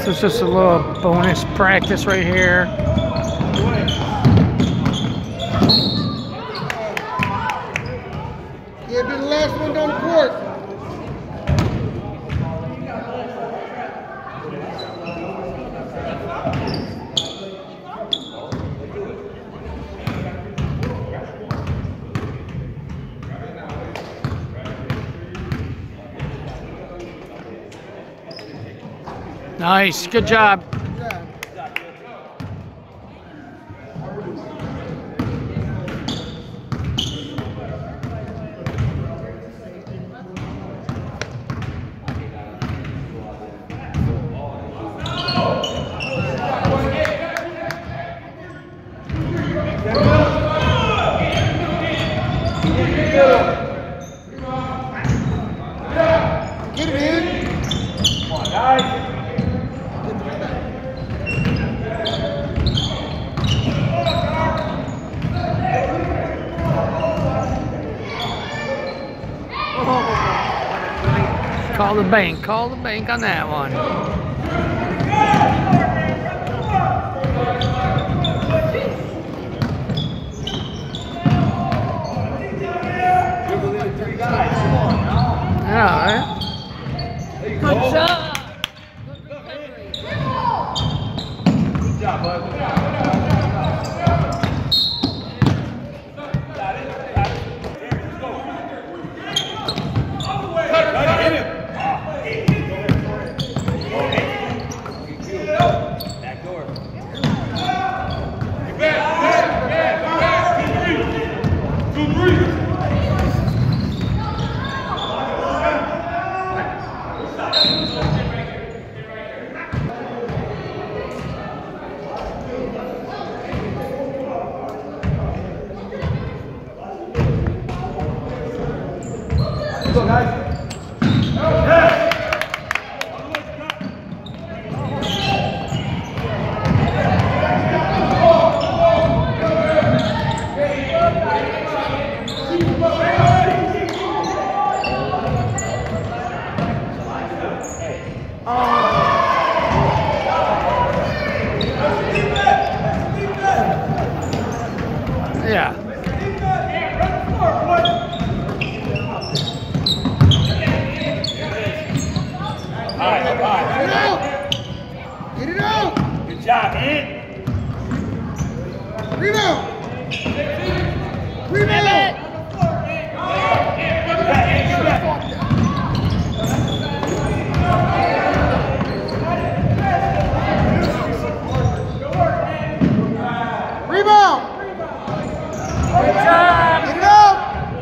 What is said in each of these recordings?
So it's just a little bonus practice right here. Yeah, be the last one down the court. Nice, good job. Get it in. Come on, guys. Call the bank on that one. Yeah, all right. Good job. Good job, bud. Go, guys. Yeah. All right. Get it out. Get it out. Good job, man. Rebound. Rebound. Rebound. Good job. Get it out.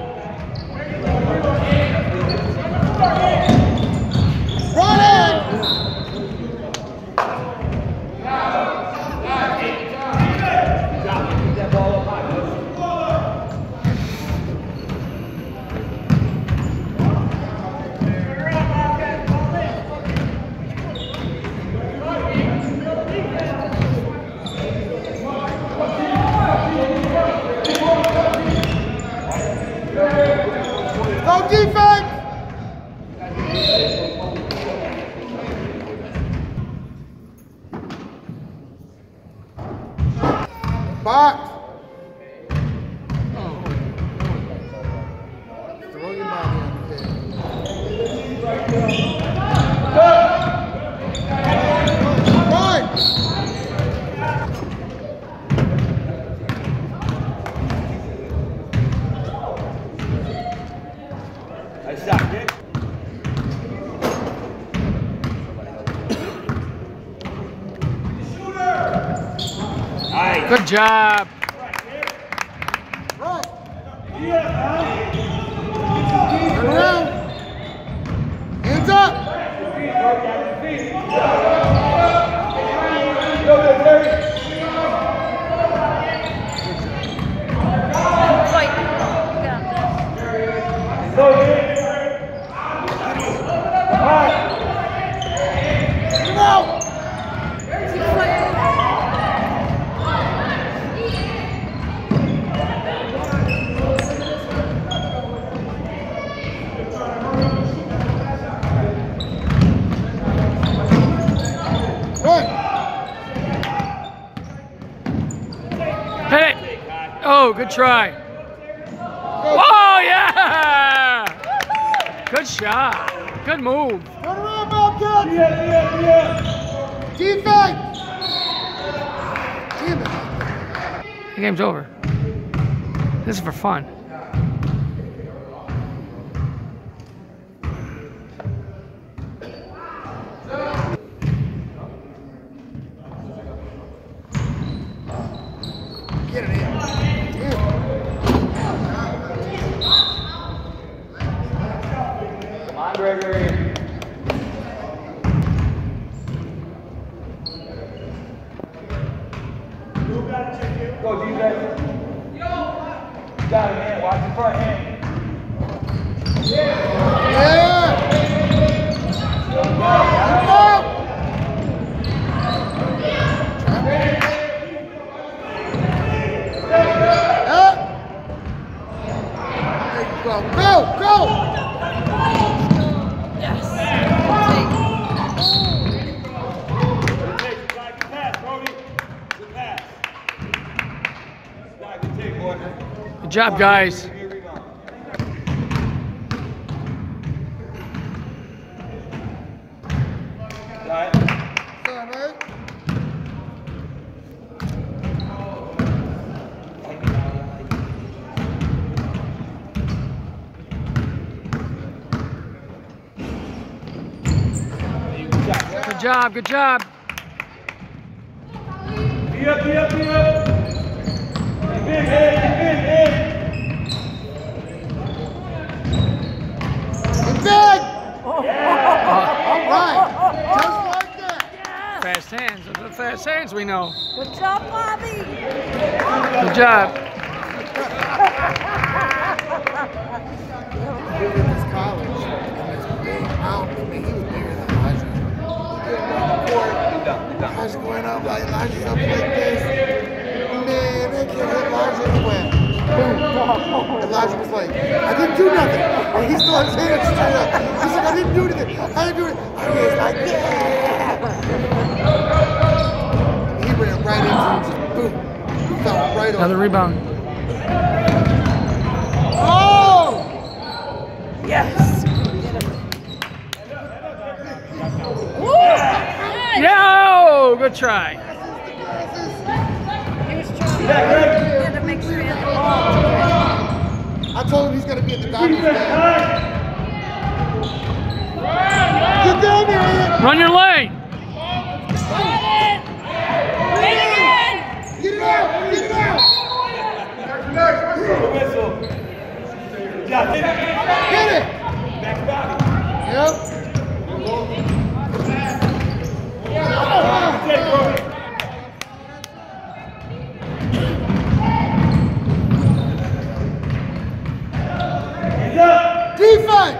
Run it. Keep that ball up high, bud. Go defense. Box. Throw your body on the table. Right. Nice shot, kid. Nice. Good job. Right. Turn around. Hands up. Go there, Terry. Go, kid. All right. Get it out. Good try. Oh, yeah! Good shot. Good move. Turn around, Bobcats! Yeah. Defense! Damn it. The game's over. This is for fun. Get it in. Damn. Come on, Gregory. Go defense. You got it, man. Watch the front hand. Yeah! Go! Yes. Good pass, Brody. Good pass. Good take, boy. Good job, guys. Good job, good job. Be up. Get big, head. Get big! All right. Just like that. Fast hands. Those are fast hands we know. Good job, Bobby. Good job. This college, and this big out. I mean, he was bigger than Elijah. Elijah going up like Elijah's up like this. Man, they can't hit Elijah anywhere. Boom. Elijah was like, I didn't do nothing. And he still had his hands straight up. He's like, I didn't do anything. I didn't do it. And he was like, yeah. And he ran right into him, just boom. He fell right on. Another rebound. Oh! Yes. Yo! Good try. He was trying to make sure he had the ball. I told him he's going to be at the doctor's stand. Get down there, Ian. Run your lane. Get it out. Get it out. Whistle. Hit Hit it. Yep. Take, Brody. Defense.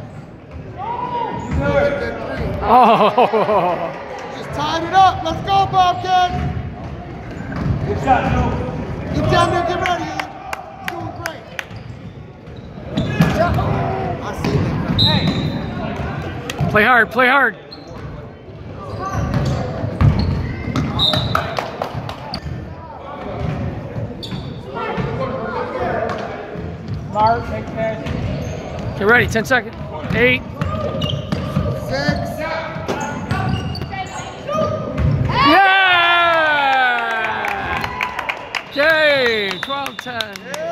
Oh. Just tied it up. Let's go, Bobcats. Good shot, Joe. Get down there. Get ready. Doing great. I see that. Play hard, play hard. Mark, take care. Get ready, 10 seconds. 8. 6. Yeah! Okay, 12-10.